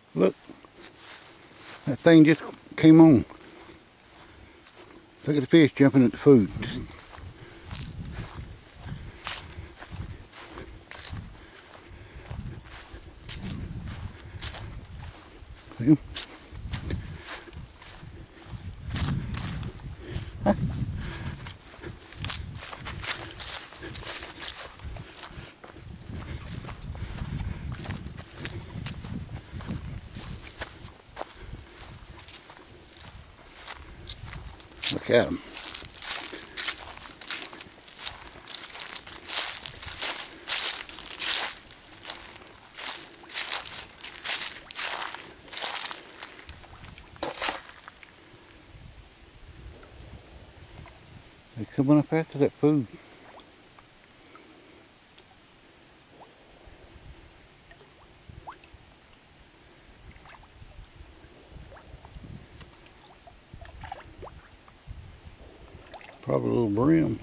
Look, that thing just came on. Look at the fish jumping at the food. See? Huh? Look at them. They're coming up after that food. Probably a little brim.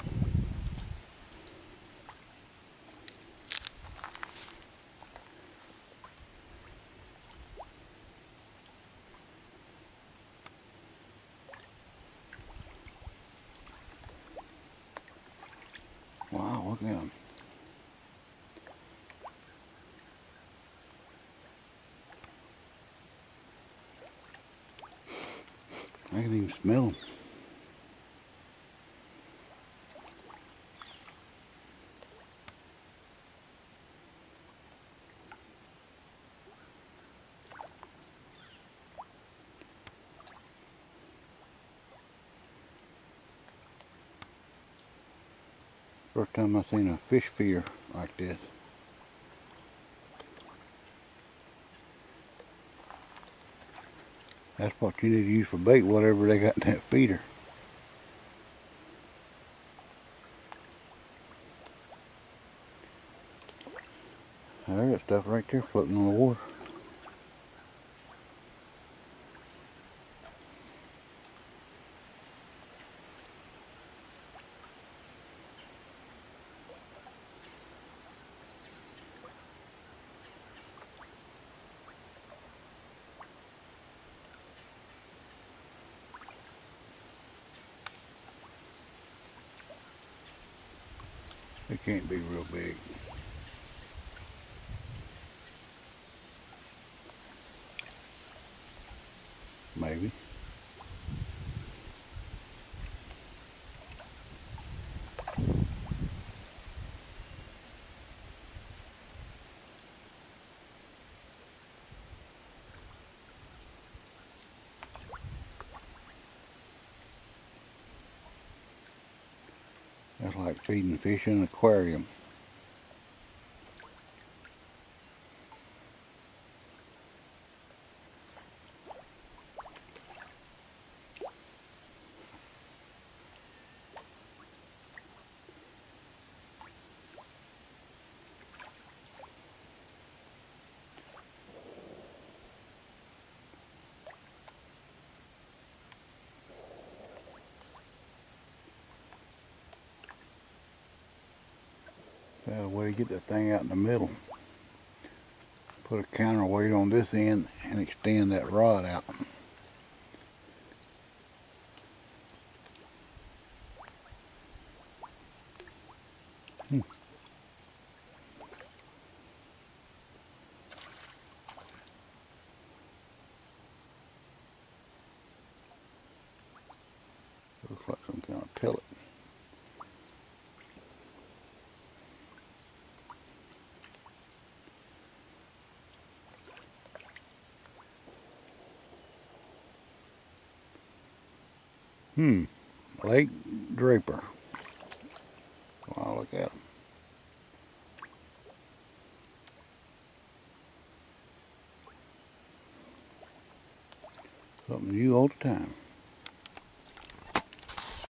Wow, look at them. I can even smell them. First time I've seen a fish feeder like this. That's what you need to use for bait, whatever they got in that feeder. There, that stuff right there floating on the water. It can't be real big. Maybe. That's like feeding fish in an aquarium. Way to get that thing out in the middle. Put a counterweight on this end and extend that rod out. Looks like some kind of pellet. Lake Draper. Wow, look at them. Something new all the time.